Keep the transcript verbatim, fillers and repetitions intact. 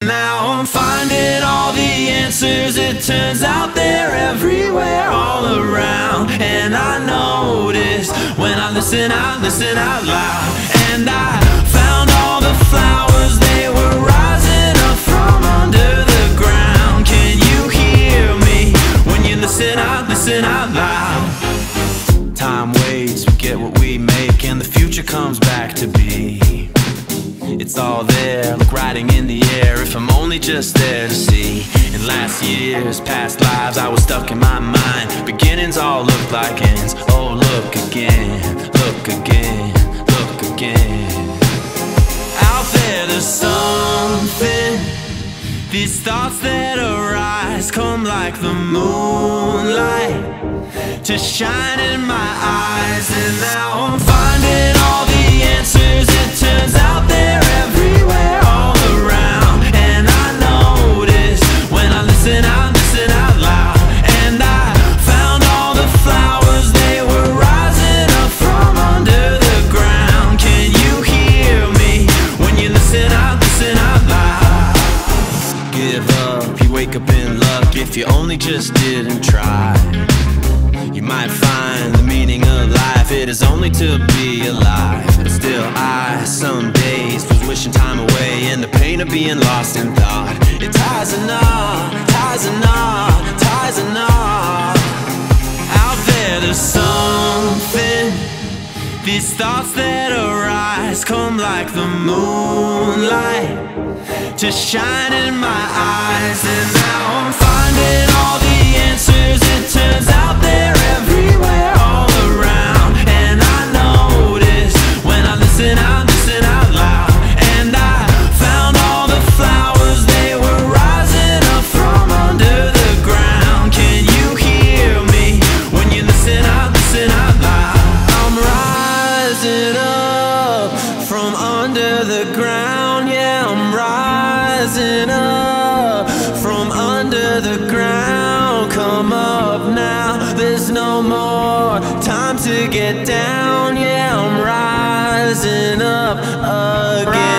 Now I'm finding all the answers. It turns out they're everywhere, all around. And I notice when I listen out, listen out loud. And I found all the flowers, they were rising up from under the ground. Can you hear me when you listen out, listen out loud? Time waits, we get what we make, and the future comes back to be. It's all there, like writing in the air, if I'm only just there to see. In last years, past lives, I was stuck in my mind. Beginnings all look like ends. Oh, look again, look again, look again. Out there, there's something. These thoughts that arise come like the moonlight to shine in my eyes. And now I'm finding all the answers. It turns out they're everywhere, all around. And I notice when I listen out, listen out loud. And I found all the flowers, they were rising up from under the ground. Can you hear me when you listen out, listen out loud? Give up, you wake up in luck if you only just didn't try. You might find the meaning of life, it is only to be alive. But still I, some days, was wishing time away in the pain of being lost in thought. It ties a knot, ties a knot, ties a knot. Out there there's something. These thoughts that arise come like the moonlight to shine in my eyes. And now I'm finding all the answers. It turns out they're everywhere, all around. And I notice when I listen out, listen out loud. And I found all the flowers, they were rising up from under the ground. Can you hear me when you listen out, listen out loud? I'm rising up from under the ground. Yeah, I'm rising up from under the ground. Come up now, there's no more time to get down. Yeah, I'm rising up again.